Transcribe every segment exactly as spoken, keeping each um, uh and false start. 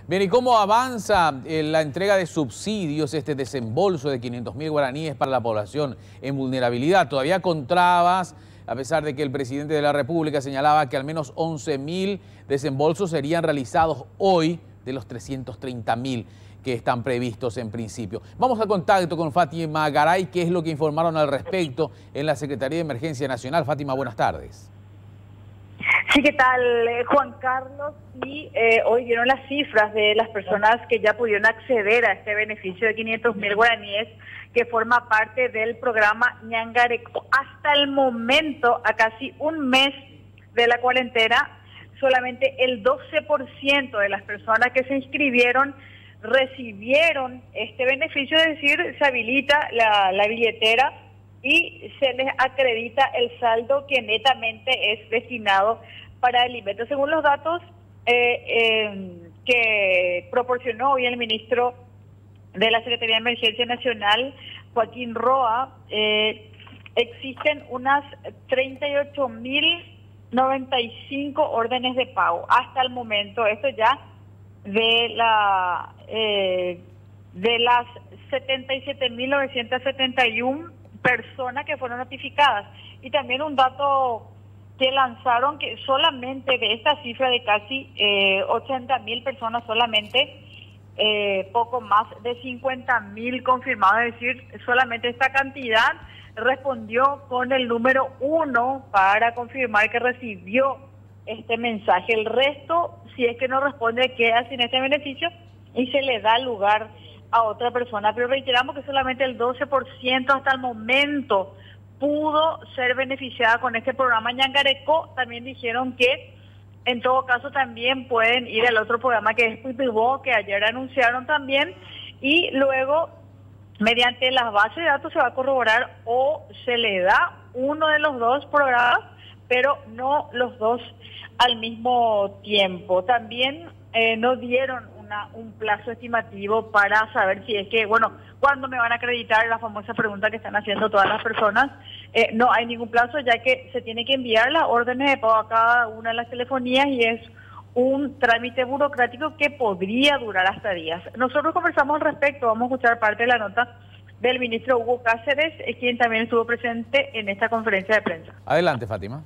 Bien, ¿y cómo avanza eh, la entrega de subsidios, este desembolso de quinientos mil guaraníes para la población en vulnerabilidad? Todavía con trabas, a pesar de que el presidente de la República señalaba que al menos once mil desembolsos serían realizados hoy de los trescientos treinta mil que están previstos en principio. Vamos al contacto con Fátima Garay, qué es lo que informaron al respecto en la Secretaría de Emergencia Nacional. Fátima, buenas tardes. Sí, ¿qué tal, Juan Carlos? Y eh, hoy dieron las cifras de las personas que ya pudieron acceder a este beneficio de quinientos mil guaraníes que forma parte del programa Ñangareco. Hasta el momento, a casi un mes de la cuarentena, solamente el doce por ciento de las personas que se inscribieron recibieron este beneficio, es decir, se habilita la, la billetera y se les acredita el saldo que netamente es destinado para alimentos. Según los datos eh, eh, que proporcionó hoy el ministro de la Secretaría de Emergencia Nacional, Joaquín Roa, eh, existen unas treinta y ocho mil noventa y cinco órdenes de pago hasta el momento. Esto ya de la eh, de las setenta y siete mil novecientas setenta y una personas que fueron notificadas. Y también un dato que lanzaron, que solamente de esta cifra de casi eh, ochenta mil personas, solamente eh, poco más de cincuenta mil confirmados, es decir, solamente esta cantidad respondió con el número uno para confirmar que recibió este mensaje. El resto, si es que no responde, queda sin este beneficio y se le da lugar a otra persona. Pero reiteramos que solamente el doce por ciento hasta el momento pudo ser beneficiada con este programa Ñangareco. También dijeron que en todo caso también pueden ir al otro programa que es Pipibó, que ayer anunciaron también, y luego mediante las bases de datos se va a corroborar o se le da uno de los dos programas, pero no los dos al mismo tiempo. También eh, nos dieron una, un plazo estimativo para saber si es que, bueno, ¿cuándo me van a acreditar? La famosa pregunta que están haciendo todas las personas. Eh, no hay ningún plazo, ya que se tiene que enviar las órdenes de pago a cada una de las telefonías y es un trámite burocrático que podría durar hasta días. Nosotros conversamos al respecto, vamos a escuchar parte de la nota del ministro Hugo Cáceres, quien también estuvo presente en esta conferencia de prensa. Adelante, Fátima.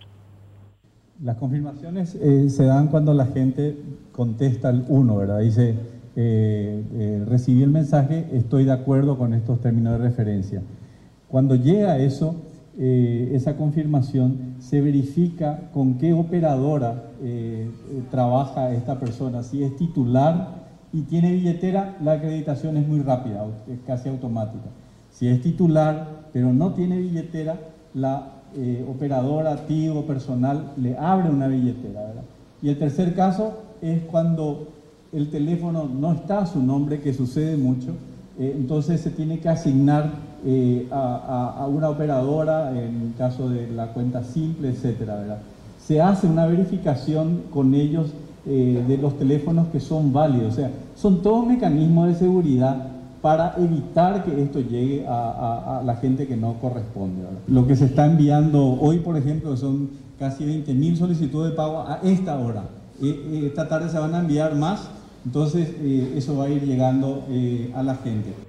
Las confirmaciones eh, se dan cuando la gente contesta el uno, ¿verdad? Dice, eh, eh, recibí el mensaje, estoy de acuerdo con estos términos de referencia. Cuando llega eso, eh, esa confirmación, se verifica con qué operadora eh, eh, trabaja esta persona. Si es titular y tiene billetera, la acreditación es muy rápida, es casi automática. Si es titular, pero no tiene billetera, la Eh, operadora, activo, personal, le abre una billetera, ¿verdad? Y el tercer caso es cuando el teléfono no está a su nombre, que sucede mucho, eh, entonces se tiene que asignar eh, a, a, a una operadora, en el caso de la cuenta simple, etcétera, ¿verdad? Se hace una verificación con ellos eh, de los teléfonos que son válidos, o sea, son todos mecanismos de seguridad para evitar que esto llegue a, a, a la gente que no corresponde, ¿verdad? Lo que se está enviando hoy, por ejemplo, son casi veinte mil solicitudes de pago a esta hora. Eh, esta tarde se van a enviar más, entonces eh, eso va a ir llegando eh, a la gente.